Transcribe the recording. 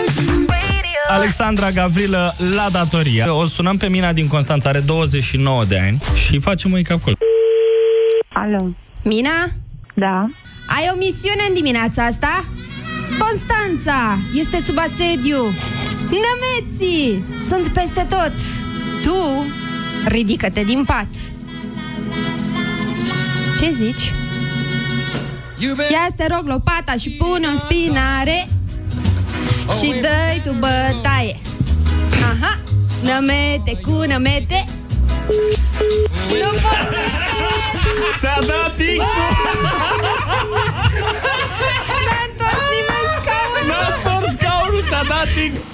Alexandra Gavrilă la datorie. O sunăm pe Mina din Constanța, are 29 de ani și facem un calcul. Alo. Mina? Da. Ai o misiune în dimineața asta? Constanța este sub asediu. Nămeții sunt peste tot. Tu ridică-te din pat. Ce zici? Ia să te rog lopata și pune în spinare și dă-i tu bătaie. Aha, nămete cu nămete. Nu pot. Ți-a dat X-ul! N-a întors nimeni scaunul. N-a întors scaunul, ți-a dat X.